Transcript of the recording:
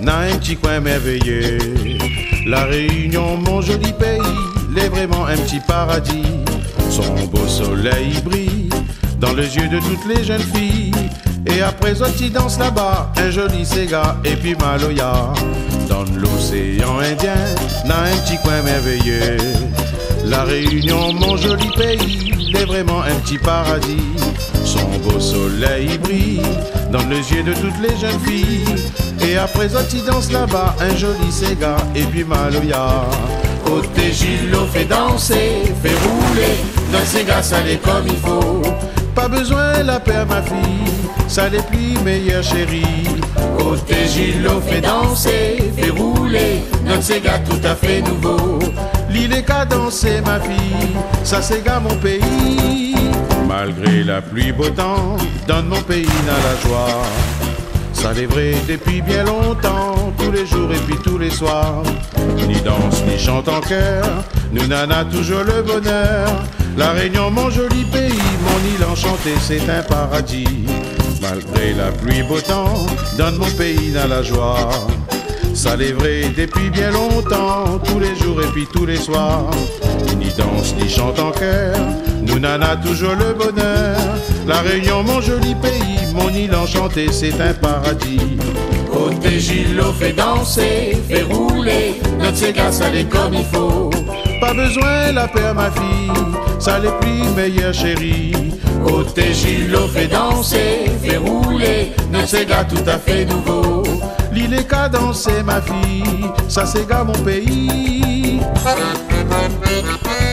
dans un petit coin merveilleux. La Réunion, mon joli pays, l'est vraiment un petit paradis. Son beau soleil brille dans les yeux de toutes les jeunes filles. Et après Zoti danse là-bas, un joli Sega et puis Maloya. Dans l'océan Indien, dans un petit coin merveilleux. La Réunion, mon joli pays, l'est vraiment un petit paradis. Son beau soleil brille dans les yeux de toutes les jeunes filles. Et après Zoti danse là-bas, un joli Sega et puis Maloya. Côté Gillo fait danser, fait rouler, dans Sega ça l'est comme il faut. Pas besoin la paire ma fille, ça l'est plus meilleure chérie. Côté Gillo fait danser, fait rouler, notre Sega tout à fait nouveau. L'île est qu'à danser ma fille, ça Sega mon pays. Malgré la pluie beau temps, dans mon pays n'a la joie. Ça l'est vrai depuis bien longtemps, tous les jours et puis tous les soirs. Ni danse ni chante en chœur, nous nana toujours le bonheur. La Réunion, mon joli pays, mon île enchantée, c'est un paradis. Malgré la pluie beau temps, dans mon pays n'a la joie. Ça l'est vrai depuis bien longtemps, tous les jours et puis tous les soirs. Ni danse ni chante en chœur, nous nana toujours le bonheur. La Réunion, mon joli pays, mon île enchantée, c'est un paradis. Côté Gillo fait danser, fait rouler, notre Sega ça l'est comme il faut. Pas besoin la paire ma fille, ça l'est plus meilleure chérie. Côté Gillo fait danser, fait rouler, notre Sega tout à fait nouveau. L'île est qu'à danser ma fille, ça Sega mon pays.